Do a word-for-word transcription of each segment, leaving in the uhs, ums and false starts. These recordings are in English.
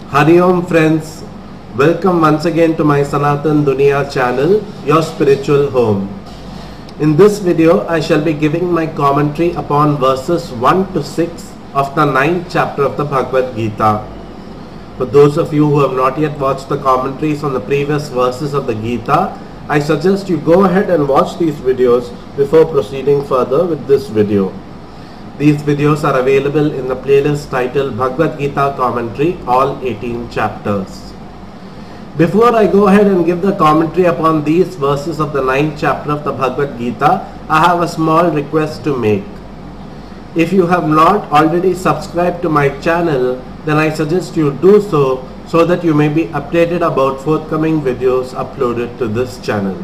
Hari Om friends, welcome once again to my Sanatan Dunya channel, your spiritual home. In this video, I shall be giving my commentary upon verses one to six of the ninth chapter of the Bhagawad Geeta. For those of you who have not yet watched the commentaries on the previous verses of the Gita, I suggest you go ahead and watch these videos before proceeding further with this video. These videos are available in the playlist titled Bhagavad Geeta Commentary, all eighteen chapters. Before I go ahead and give the commentary upon these verses of the ninth chapter of the Bhagavad Geeta, I have a small request to make. If you have not already subscribed to my channel, then I suggest you do so, so that you may be updated about forthcoming videos uploaded to this channel.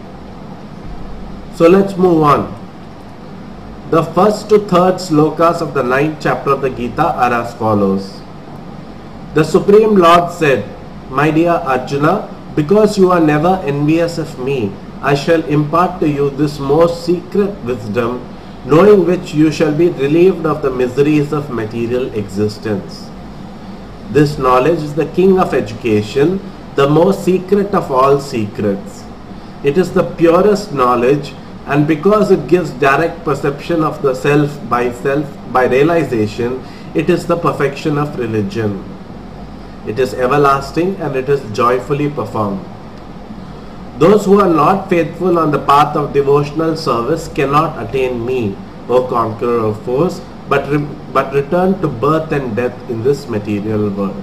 So let's move on. The first to third slokas of the ninth chapter of the Gita are as follows. The Supreme Lord said, "My dear Arjuna, because you are never envious of me, I shall impart to you this most secret wisdom, knowing which you shall be relieved of the miseries of material existence. This knowledge is the king of education, the most secret of all secrets. It is the purest knowledge, and because it gives direct perception of the self by self by realization, it is the perfection of religion. It is everlasting and it is joyfully performed. Those who are not faithful on the path of devotional service cannot attain me, O conqueror of foes, but, re but return to birth and death in this material world."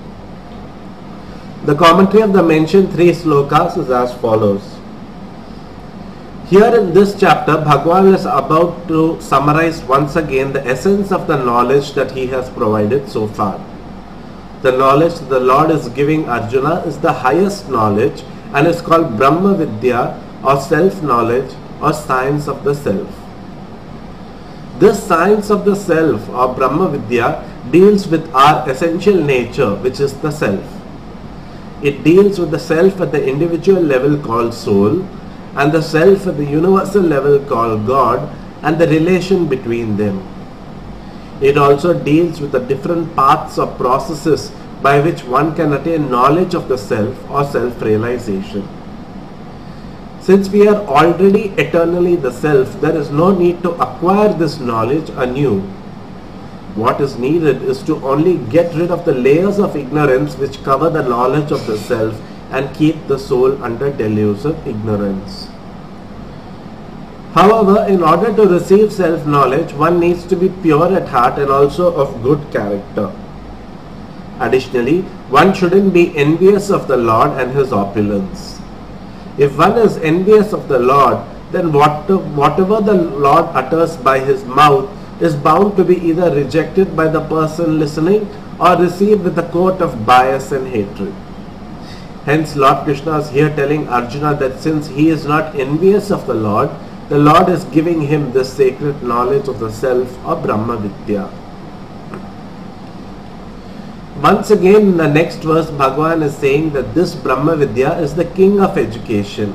The commentary of the mentioned three slokas is as follows. Here in this chapter, Bhagavan is about to summarize once again the essence of the knowledge that he has provided so far. The knowledge the Lord is giving Arjuna is the highest knowledge and is called Brahma Vidya, or self-knowledge, or science of the self. This science of the self, or Brahma Vidya, deals with our essential nature, which is the self. It deals with the self at the individual level called soul, and the self at the universal level called God, and the relation between them. It also deals with the different paths or processes by which one can attain knowledge of the self or self-realization. Since we are already eternally the self, there is no need to acquire this knowledge anew. What is needed is to only get rid of the layers of ignorance which cover the knowledge of the self and keep the soul under delusive ignorance. However, in order to receive self-knowledge, one needs to be pure at heart and also of good character. Additionally, one shouldn't be envious of the Lord and his opulence. If one is envious of the Lord, then what, whatever the Lord utters by his mouth is bound to be either rejected by the person listening or received with a coat of bias and hatred. Hence, Lord Krishna is here telling Arjuna that since he is not envious of the Lord, the Lord is giving him this sacred knowledge of the self, or Brahma Vidya. Once again, in the next verse, Bhagavan is saying that this Brahma Vidya is the king of education.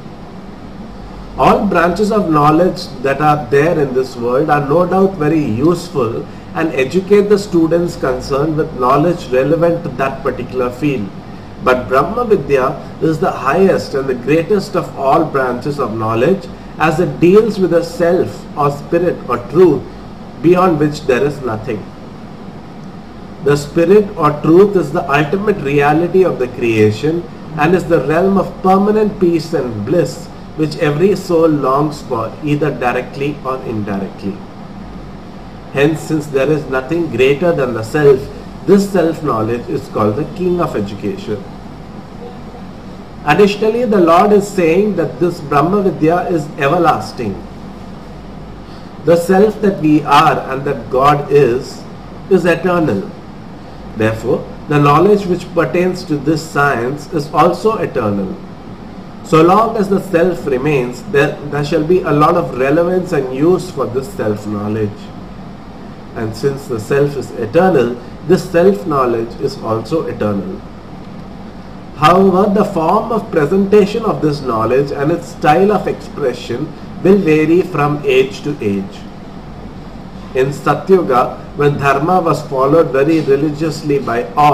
All branches of knowledge that are there in this world are no doubt very useful and educate the students concerned with knowledge relevant to that particular field. But Brahma Vidya is the highest and the greatest of all branches of knowledge, as it deals with a self or spirit or truth beyond which there is nothing. The spirit or truth is the ultimate reality of the creation and is the realm of permanent peace and bliss which every soul longs for, either directly or indirectly. Hence, since there is nothing greater than the self, this self-knowledge is called the king of education. Additionally, the Lord is saying that this Brahma Vidya is everlasting. The self that we are and that God is, is eternal. Therefore, the knowledge which pertains to this science is also eternal. So long as the self remains, there, there shall be a lot of relevance and use for this self-knowledge. And since the self is eternal, this self-knowledge is also eternal. However, the form of presentation of this knowledge and its style of expression will vary from age to age. In Satyuga, when dharma was followed very religiously by all,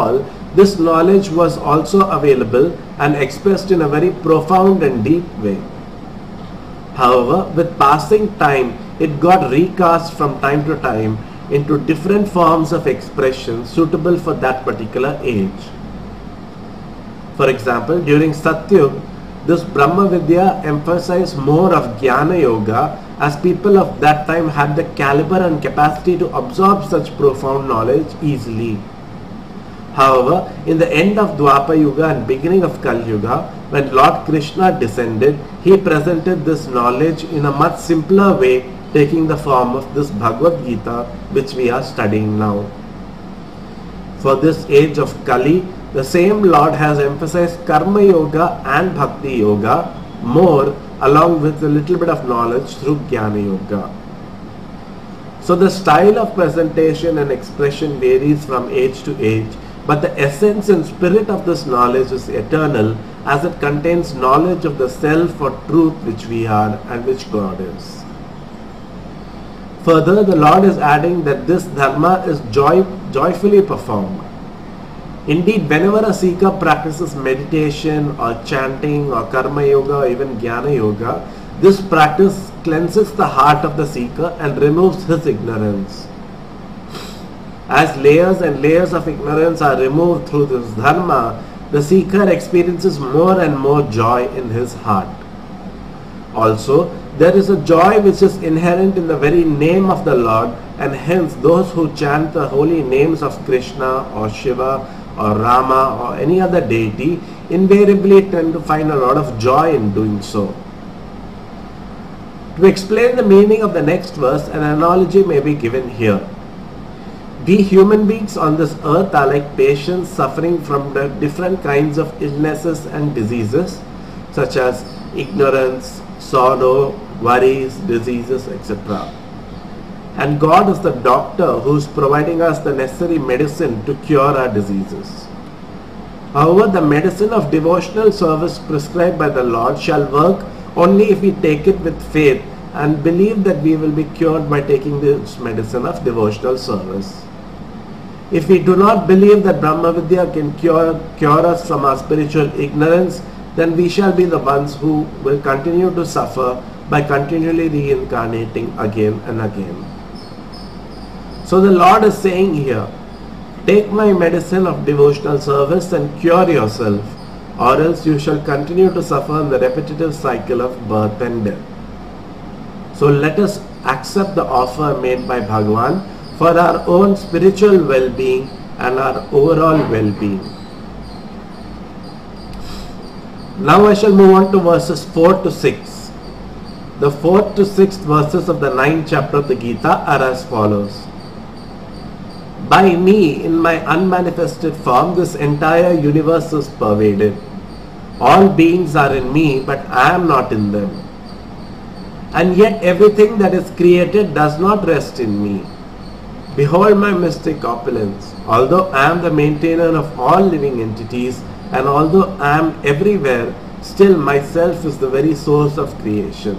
this knowledge was also available and expressed in a very profound and deep way. However, with passing time, it got recast from time to time into different forms of expression suitable for that particular age. For example, during Satyug, this Brahma Vidya emphasized more of Jnana Yoga, as people of that time had the caliber and capacity to absorb such profound knowledge easily. However, in the end of Dwapara Yuga and beginning of Kali Yuga, when Lord Krishna descended, he presented this knowledge in a much simpler way, taking the form of this Bhagavad Geeta, which we are studying now. For this age of Kali, the same Lord has emphasized Karma Yoga and Bhakti Yoga more, along with a little bit of knowledge through Jnana Yoga. So the style of presentation and expression varies from age to age, but the essence and spirit of this knowledge is eternal, as it contains knowledge of the self or truth which we are and which God is. Further, the Lord is adding that this dharma is joy, joyfully performed. Indeed, whenever a seeker practices meditation or chanting or karma yoga or even jnana yoga, this practice cleanses the heart of the seeker and removes his ignorance. As layers and layers of ignorance are removed through this dharma, the seeker experiences more and more joy in his heart. Also, there is a joy which is inherent in the very name of the Lord, and hence those who chant the holy names of Krishna or Shiva or Rama or any other deity invariably tend to find a lot of joy in doing so. To explain the meaning of the next verse, an analogy may be given here. We human beings on this earth are like patients suffering from the different kinds of illnesses and diseases, such as ignorance, sorrow, worries, diseases, et cetera. And God is the doctor who is providing us the necessary medicine to cure our diseases. However, the medicine of devotional service prescribed by the Lord shall work only if we take it with faith and believe that we will be cured by taking this medicine of devotional service. If we do not believe that Brahma Vidya can cure, cure us from our spiritual ignorance, then we shall be the ones who will continue to suffer by continually reincarnating again and again. So the Lord is saying here, take my medicine of devotional service and cure yourself, or else you shall continue to suffer in the repetitive cycle of birth and death. So let us accept the offer made by Bhagavan for our own spiritual well-being and our overall well-being. Now I shall move on to verses four to six. The fourth to sixth verses of the ninth chapter of the Gita are as follows. By me, in my unmanifested form, this entire universe is pervaded. All beings are in me, but I am not in them. And yet everything that is created does not rest in me. Behold my mystic opulence. Although I am the maintainer of all living entities, and although I am everywhere, still myself is the very source of creation.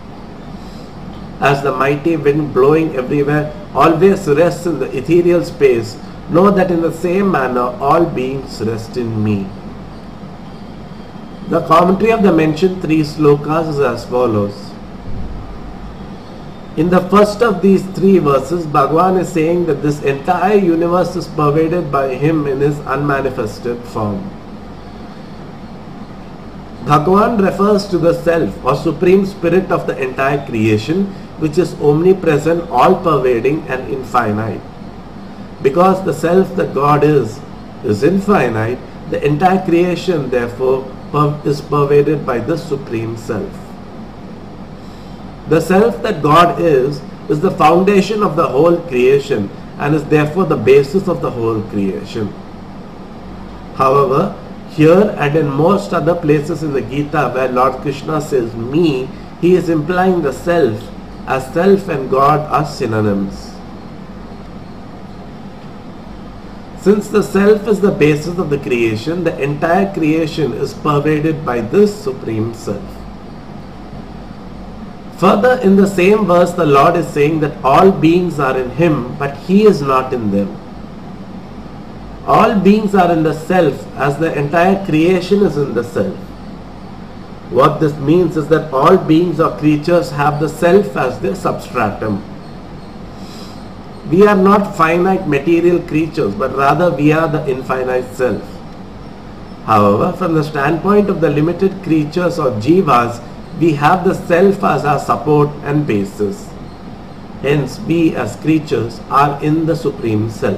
As the mighty wind blowing everywhere always rests in the ethereal space, know that in the same manner all beings rest in me. The commentary of the mentioned three slokas is as follows. In the first of these three verses, Bhagavan is saying that this entire universe is pervaded by him in his unmanifested form. Bhagavan refers to the self or supreme spirit of the entire creation, which is omnipresent, all-pervading and infinite. Because the self that God is, is infinite, the entire creation therefore is pervaded by the supreme self. The self that God is, is the foundation of the whole creation and is therefore the basis of the whole creation. However, here and in most other places in the Gita where Lord Krishna says me, he is implying the self, as self and God are synonyms. Since the self is the basis of the creation, the entire creation is pervaded by this supreme self. Further, in the same verse, the Lord is saying that all beings are in him, but he is not in them. All beings are in the self as the entire creation is in the self. What this means is that all beings or creatures have the self as their substratum. We are not finite material creatures, but rather we are the infinite self. However, from the standpoint of the limited creatures or jivas, we have the self as our support and basis. Hence, we as creatures are in the Supreme Self.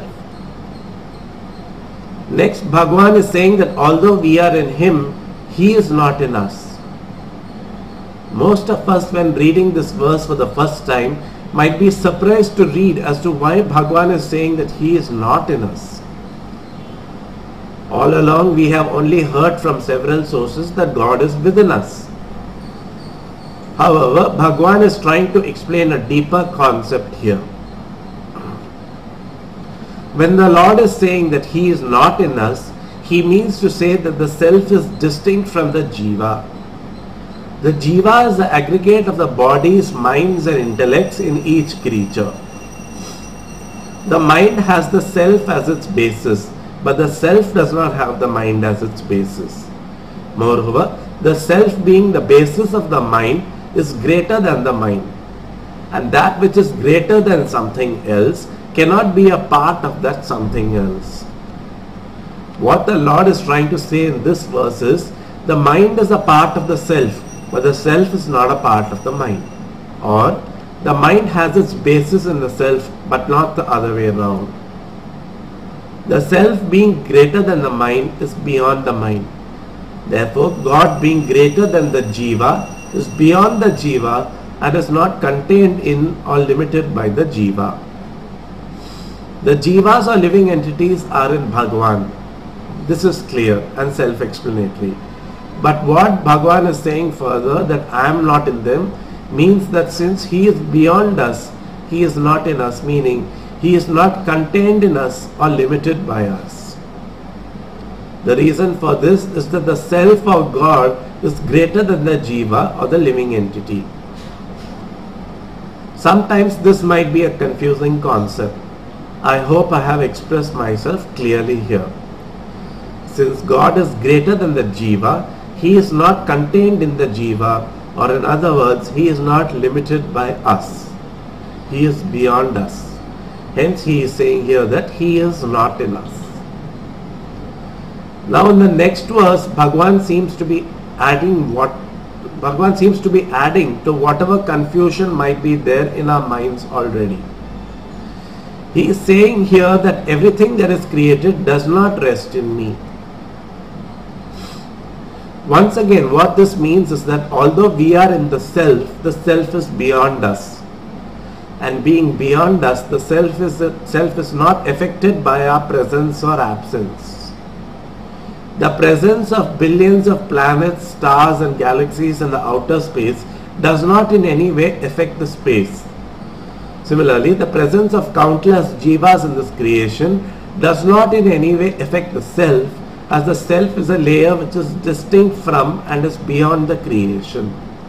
Next, Bhagavan is saying that although we are in Him, He is not in us. Most of us, when reading this verse for the first time, might be surprised to read as to why Bhagavan is saying that He is not in us. All along, we have only heard from several sources that God is within us. However, Bhagavan is trying to explain a deeper concept here. When the Lord is saying that He is not in us, He means to say that the self is distinct from the jiva. The jiva is the aggregate of the bodies, minds and intellects in each creature. The mind has the self as its basis, but the self does not have the mind as its basis. Moreover, the self being the basis of the mind is greater than the mind, and that which is greater than something else cannot be a part of that something else. What the Lord is trying to say in this verse is, the mind is a part of the self, but the self is not a part of the mind. Or, the mind has its basis in the self, but not the other way around. The self being greater than the mind is beyond the mind. Therefore, God being greater than the jiva is beyond the jiva and is not contained in or limited by the jiva. The jivas or living entities are in Bhagavan. This is clear and self-explanatory. But what Bhagavan is saying further, that I am not in them, means that since He is beyond us, He is not in us, meaning He is not contained in us or limited by us. The reason for this is that the self of God is greater than the jiva or the living entity. Sometimes this might be a confusing concept. I hope I have expressed myself clearly here. Since God is greater than the jiva, He is not contained in the jiva, or in other words, He is not limited by us. He is beyond us. Hence He is saying here that He is not in us. Now in the next verse, Bhagavan seems to be adding what Bhagavan seems to be adding to whatever confusion might be there in our minds already. He is saying here that everything that is created does not rest in me. Once again, what this means is that although we are in the self, the self is beyond us. And being beyond us, the self is, self is not affected by our presence or absence. The presence of billions of planets, stars and galaxies in the outer space does not in any way affect the space. Similarly, the presence of countless jivas in this creation does not in any way affect the self, as the self is a layer which is distinct from and is beyond the creation.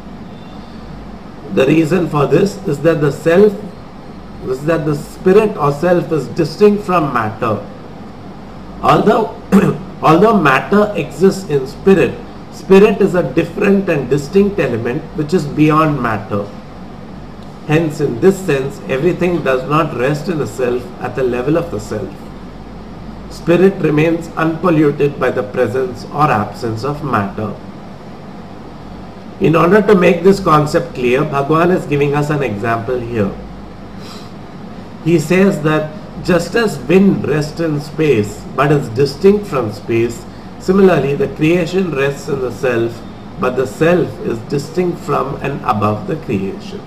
The reason for this is that the self is that the spirit or self is distinct from matter. Although although matter exists in spirit, spirit is a different and distinct element which is beyond matter. Hence, in this sense, everything does not rest in the self at the level of the self. Spirit remains unpolluted by the presence or absence of matter. In order to make this concept clear, Bhagavan is giving us an example here. He says that just as wind rests in space but is distinct from space, similarly the creation rests in the self, but the self is distinct from and above the creation.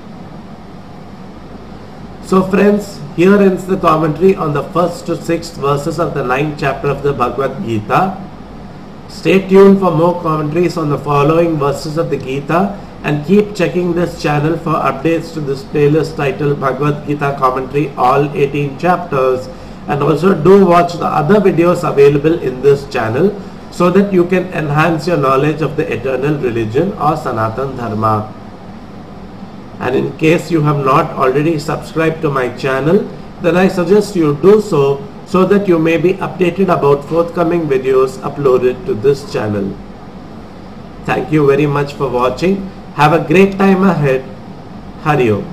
So friends, here ends the commentary on the first to sixth verses of the ninth chapter of the Bhagavad Geeta. Stay tuned for more commentaries on the following verses of the Gita, and keep checking this channel for updates to this playlist titled Bhagavad Gita Commentary, all eighteen chapters, and also do watch the other videos available in this channel so that you can enhance your knowledge of the eternal religion or Sanatan Dharma. And in case you have not already subscribed to my channel, then I suggest you do so so that you may be updated about forthcoming videos uploaded to this channel. Thank you very much for watching. Have a great time ahead. Hari Om.